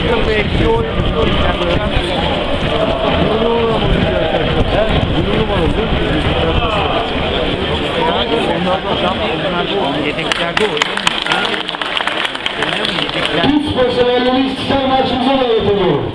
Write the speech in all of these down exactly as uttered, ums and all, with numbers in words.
Başka bir eksiği oynamış. Yedeklerde oynuyor. Üç personelleri istiklal marşımıza davet ediyorum.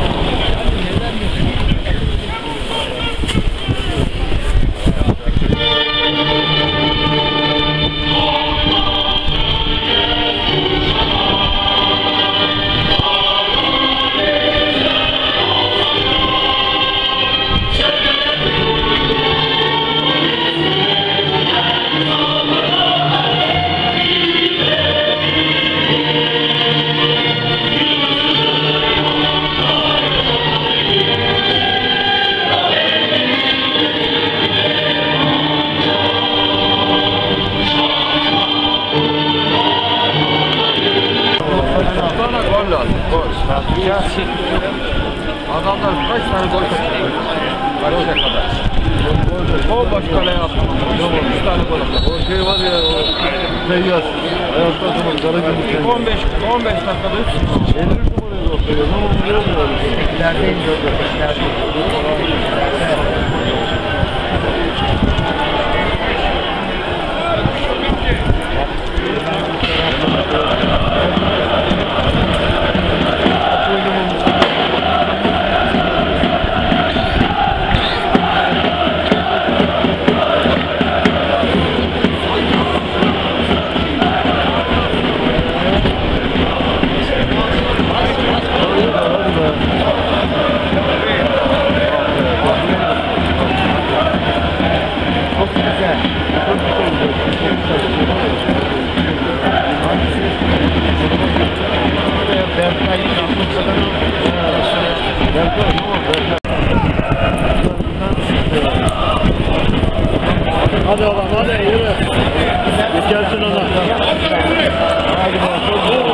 Adamlar kaç tane gol kaçırdı? Karışa kadar. O baş kaleye attı. üç tane gol attı. O şey var ya, o Feyyaz. Hayattan sonra Karagümrük. on beş on beş dakikada üç. elli üç numaraydı o Feyyaz. Ama onu görmüyorlar. Eklerdeyim gördüm. Hadi oğlum, hadi yürü. Geçersin ona. Hadi bakalım.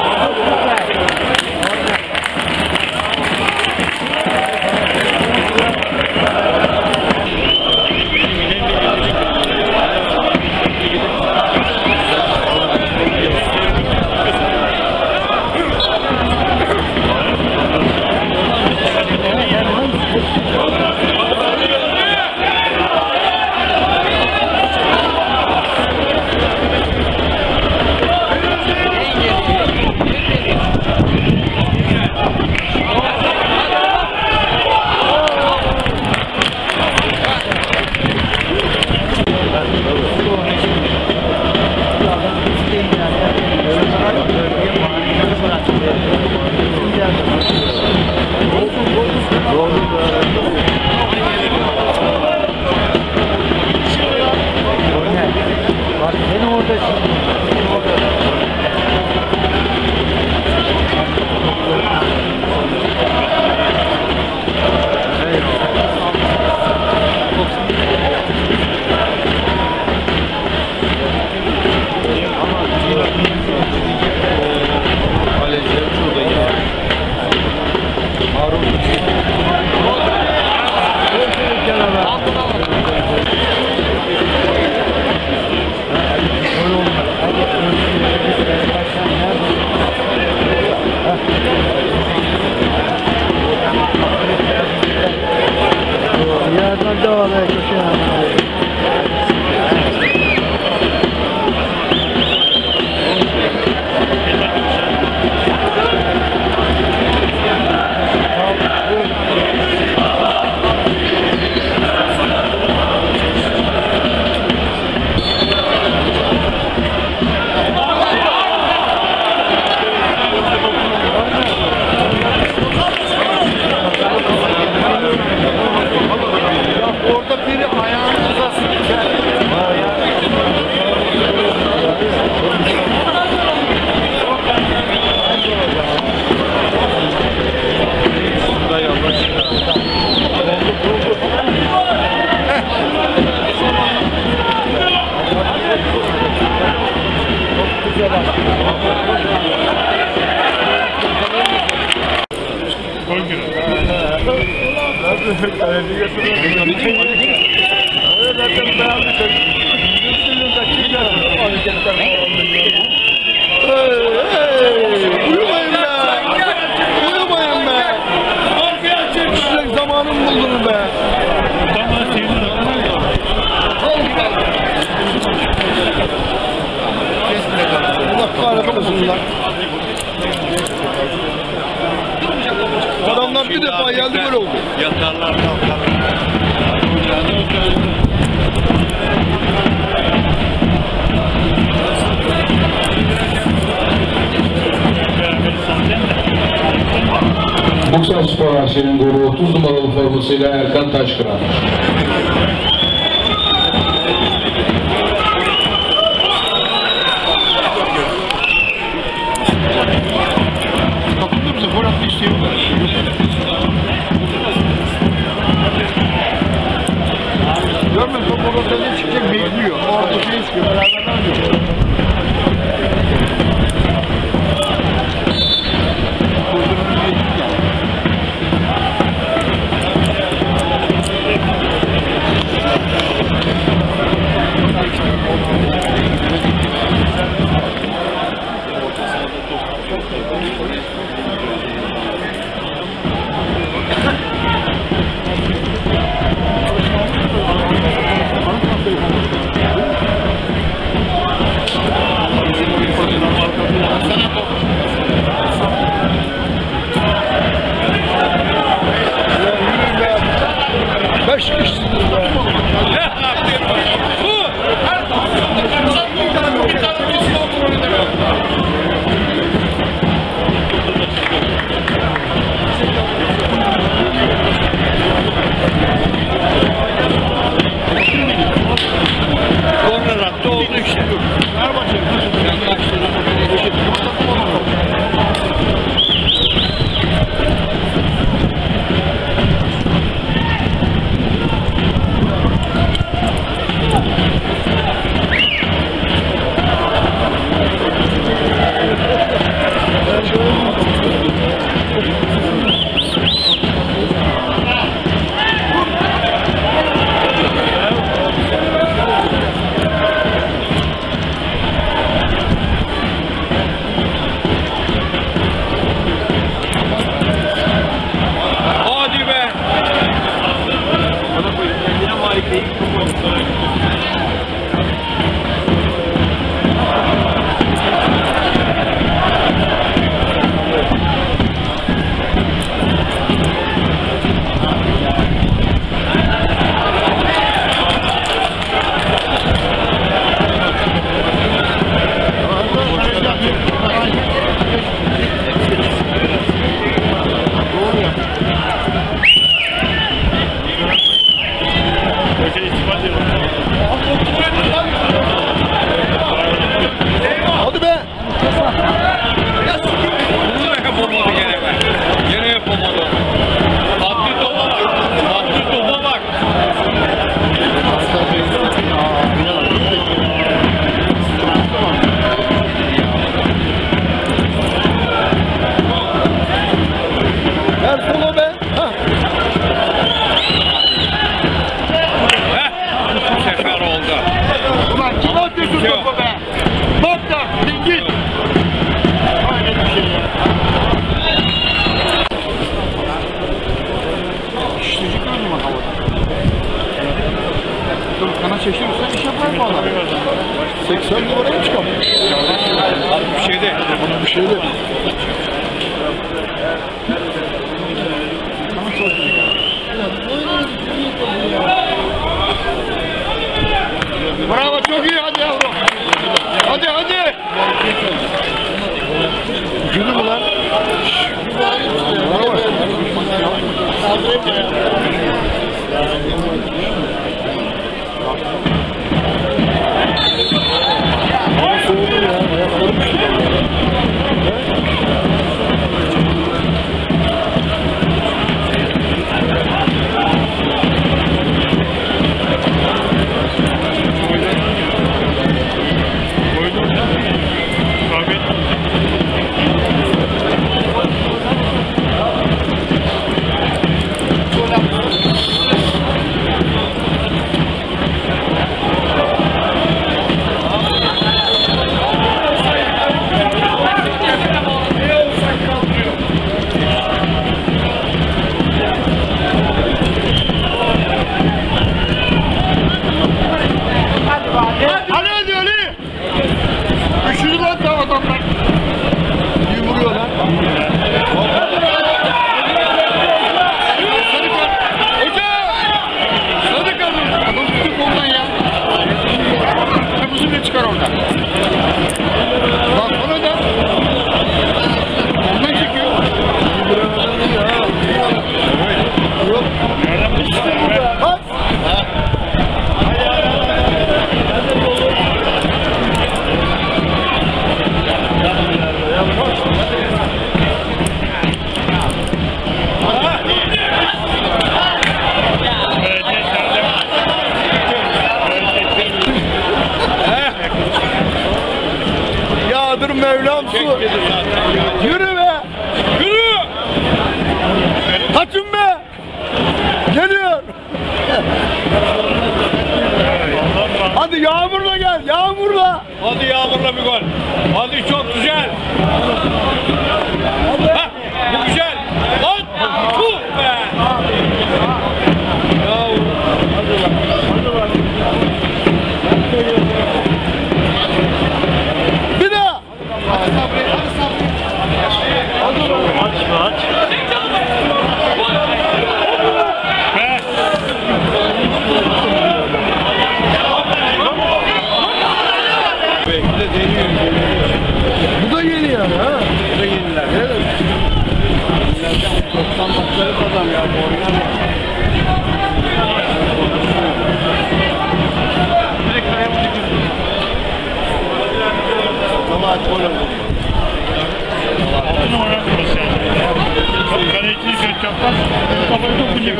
Hey, hey, uyumayın ya. bir defa geldi böyle oldu. Yatarlar kalkarlar. Bursa Spor A Ş'nin golü otuz numaralı formasıyla Erkan Taşkıran. Kapılır mısın? Gol attı işte. Görmüyor musun? Orada ne çıkacak bekliyor. Orada şey çıkıyor. Beraber ne yapıyor? Beş kişisiniz be. Korner attı oldu işte. Hadi be. Kendine malik değil. Hadi be. Bunu da yapamadı gene be. Gene yapamadı. Attı topa bak. Attı topa bak. Ver sola be. Ha. Heh. Bu sefer oldu. Ulan kim atıyorsun topu be? Bak da git. Hayret bir şey ya. Şişecek öldüm bak havada. Dur kana şaşırırsa iş yapar falan. seksen numaraya çıkamıyor. Bir şey de. Bana bir şey de. Bravo, çok iyi, hadi yavrum. Hadi hadi. Gülü mü lan? Bravo. Hava soğudu ya. Ayaklarım üşüdü.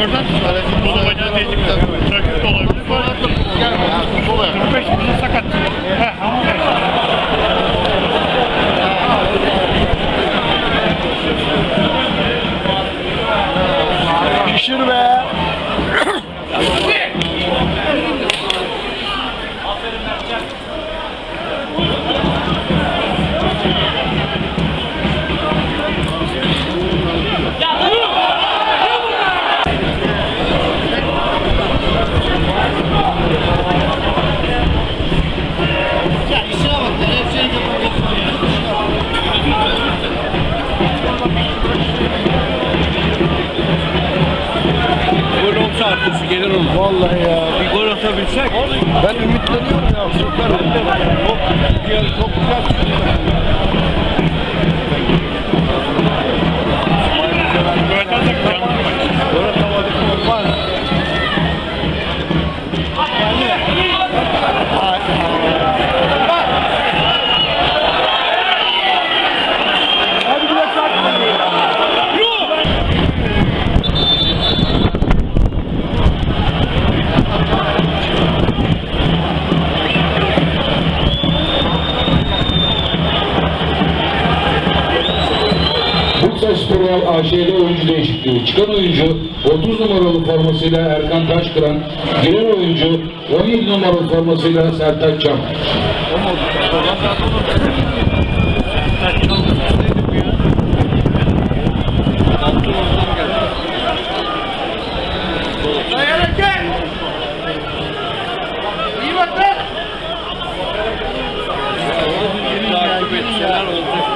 oradan sonra futbol oynayan değişik bir trafik de olabilir. kırk beş bin sakat. He, Pişir be. Gol olsa artısı gelir ona. Vallahi ya. Bir gol atabilsek. Ben ümitleniyorum ya. Süper. Çok güzel, çok güzel. böyle olacak canım. Böyle tavadık olmaz. Hadi bir de sakla. Bursaspor A Ş'de oyuncu değişikliği. Çıkan oyuncu otuz numaralı formasıyla Erkan Taşkıran, giren oyuncu on yedi numaralı formasıyla Sertaç Çam. Takip etseler olacak.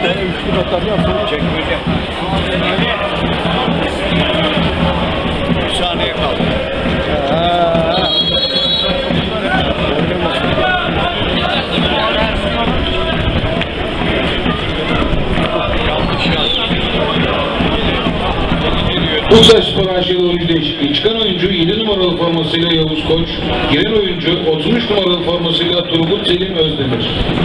Üstü batarya Çekmeyeceğim. Bir saniye kaldı. Bursa Spor A Ş'de oyuncu değişikliği. Çıkan oyuncu yedi numaralı formasıyla Yavuz Koç. Giren oyuncu otuz üç numaralı formasıyla Turgut Selim Özdemir.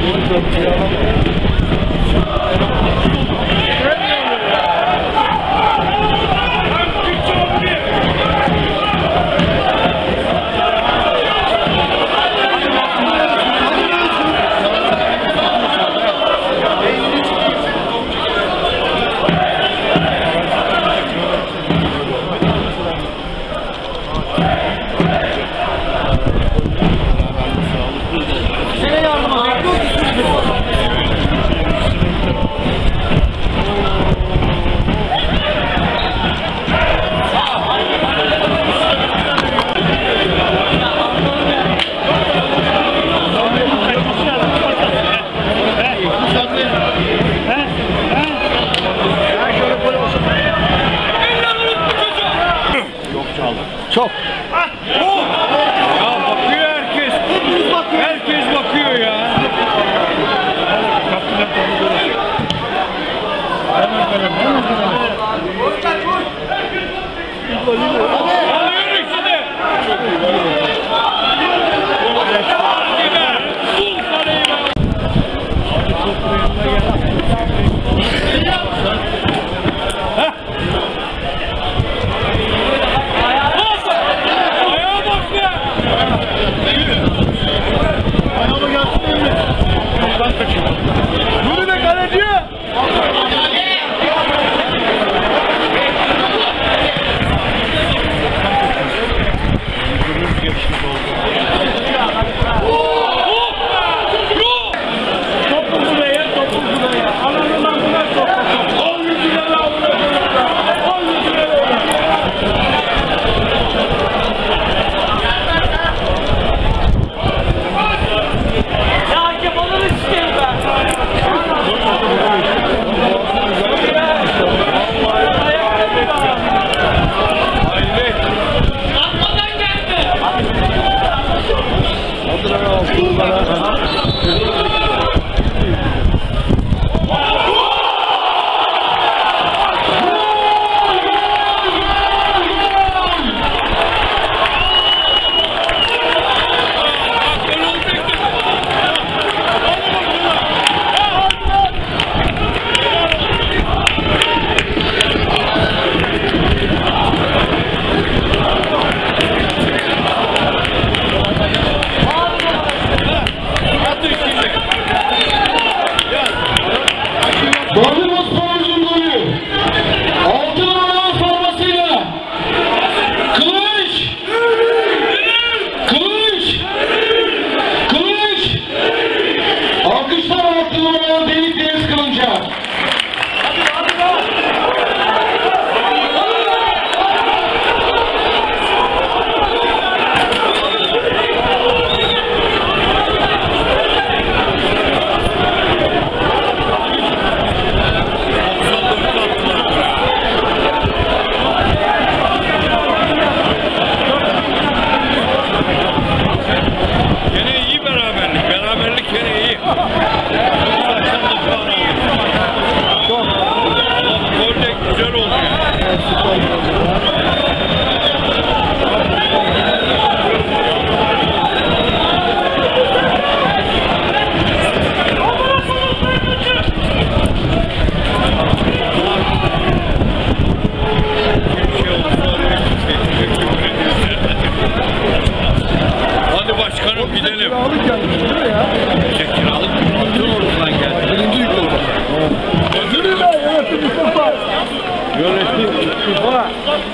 Çok. Ya bakıyor herkes. Herkes bakıyor ya. Alıyor ikisini. Bul parayı be. Ayağa bak ya. Ayağıma gelsin Emre. Kaptan kaçıyor. Yürü be kaleci. Bandırma Spor'un golü. altı numaralı formasıyla Kılıç. Kılıç. Kılıç. Alkışlar altı numaralı Deniz Deniz Kılınç'a. Gene iyi beraberlik. Beraberlik gene iyi. Ama bu gol de güzel oldu. Hadi başkanım gidelim. Alık gelmiş değil mi ya? Kiralık bütün oradan geldi. Birinci yük oldu. Yürü be yönetim Mustafa. Yönetim.